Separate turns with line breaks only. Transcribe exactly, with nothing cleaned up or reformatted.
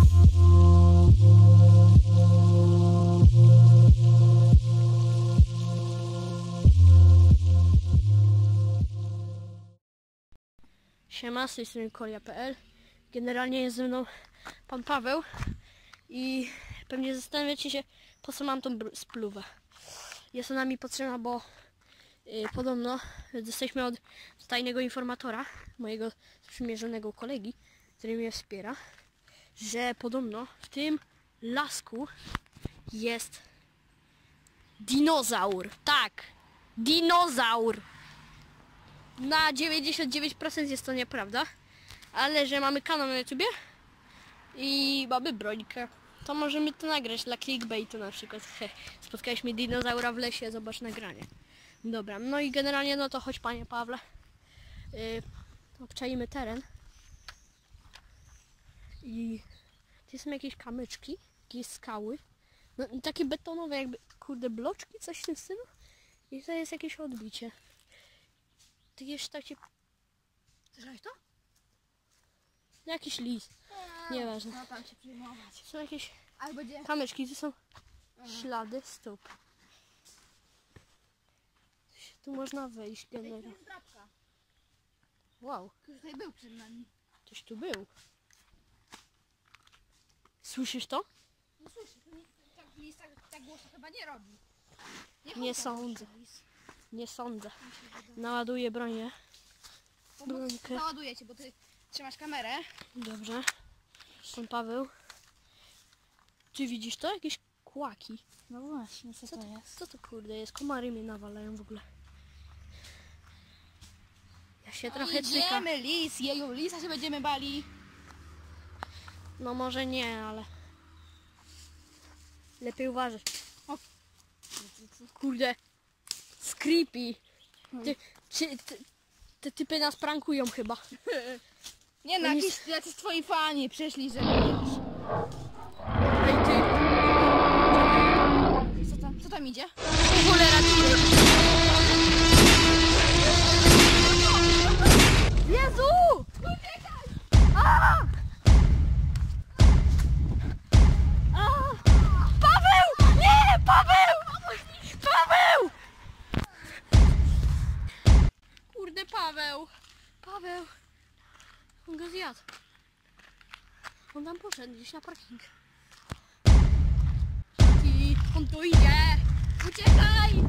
Siema, z tej strony kolia kropka p l. Generalnie jest ze mną pan Paweł i pewnie zastanawiacie się, po co mam tą spluwę. Jest ona mi potrzebna, bo yy, podobno jesteśmy od tajnego informatora, mojego sprzymierzonego kolegi, który mnie wspiera, że podobno w tym lasku jest dinozaur. Tak, dinozaur. Na dziewięćdziesiąt dziewięć procent jest to nieprawda, ale że mamy kanał na YouTubie i mamy brońkę, to możemy to nagrać dla clickbaitu na przykład. Spotkaliśmy dinozaura w lesie, zobacz nagranie. Dobra, no i generalnie no to chodź panie Pawle, yy, obczaimy teren i tu są jakieś kamyczki, jakieś skały, no takie betonowe jakby, kurde, bloczki, coś w tym stylu i to jest jakieś odbicie. Ty jeszcze tak się...
Słyszałeś to?
Jakiś lis.
Eee,
Nieważne.
No tam się przyjmować.
Są jakieś
Albo gdzie?
kamyczki, tu są
Eee.
ślady stóp. Tu można wejść generalnie.
jest drapka.
Wow,
Ktoś tutaj był przed nami.
ktoś tu był. Słyszysz to?
No słyszę, to nie, tak, lis tak, tak głośno chyba nie robi.
Nie
chodź,
sądzę.
lis.
Nie sądzę. Naładuję bronię. Brońkę.
Załaduję cię, bo ty trzymasz kamerę.
Dobrze. Pan Paweł. Czy widzisz to? Jakieś kłaki.
No właśnie, co,
Co
to
to,
jest?
co to kurde jest? Komary mnie nawalają w ogóle. Ja się trochę cykam.
Idziemy, lis, jeju, lisa się będziemy bali.
No może nie, ale lepiej uważać.
O.
Kurde, z creepy. Ty, czy, ty, te typy nas prankują chyba.
Nie no,
Oni
jakieś, jacyś twoi fani przyszli, że wiesz.
Ej ty,
Co tam, co tam idzie?
cholera ty. Jezu! A! A! Paweł! Nie! Paweł! Paweł! Kurde, Paweł! Paweł! On go zjadł. On tam poszedł gdzieś na parking. I on tu idzie! Uciekaj!